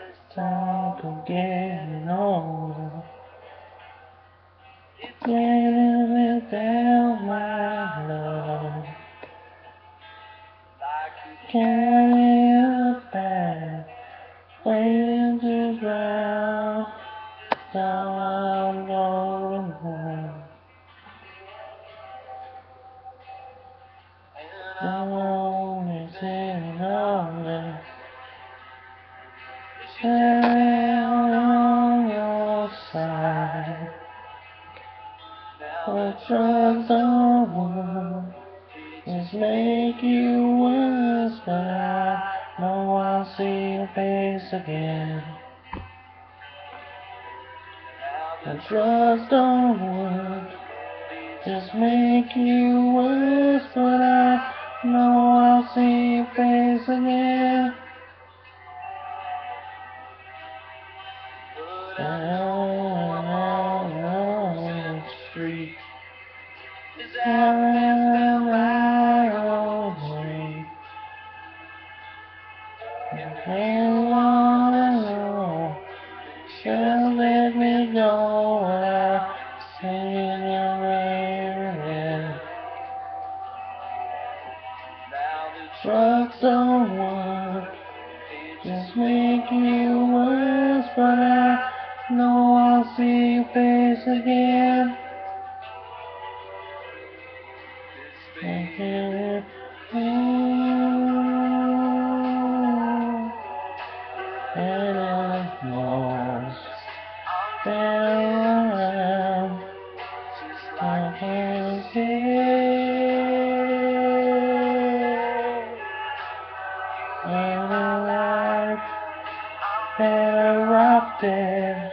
Time to get older. Getting down my love. Carry it back. Waiting to drown. Now I'm going home. I'm only sitting on there. Stand on your side. What drugs don't work just make you worse, but I know I'll see your face again. The drugs don't work just make you worse, but I know I'll see your face again. Down the street, down the street, and on just let me go. I see your rain. Drugs don't work, just make you worse, but I know I'll see your face again. And it knows that I can see. And life erupted.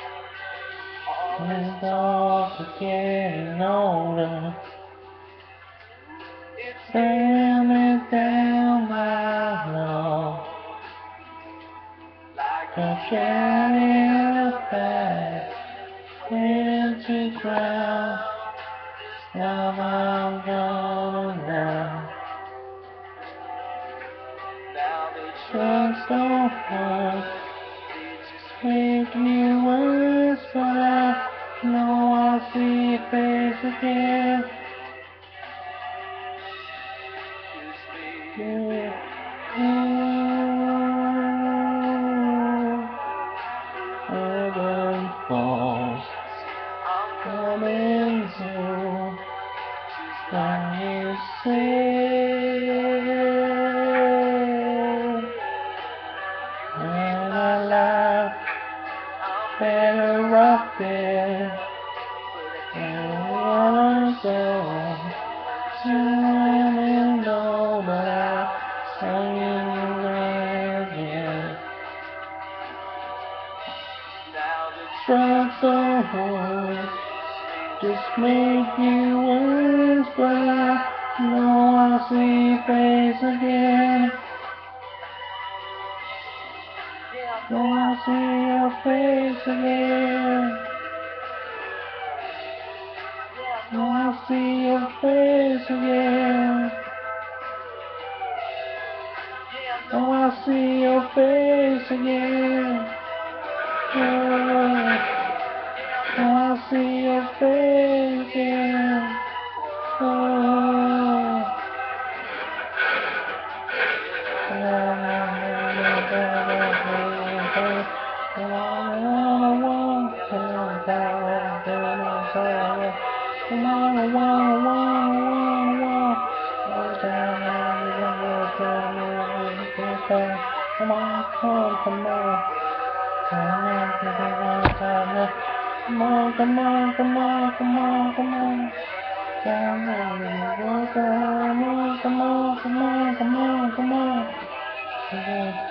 It's all getting older. Slamming down my love. Can't carry it back into ground. Now I'm going down. Drugs don't work, make you worse, but I know I'll see your face again. Yeah. Urban falls coming through. Can you see? And I laugh better up there. And I wanna go swimming low, but I hung in the rain again. Drugs don't work, just make you worse, but I know I'll see your face again. Know I'll see your face again. Know I'll see your face again. Know I'll see your face again. Oh, I'll see your face again. Oh. Come on, come on. Come on, come on, come on, come on, come on, come on, come on. Come on, come on, come on, come on, come on, come on.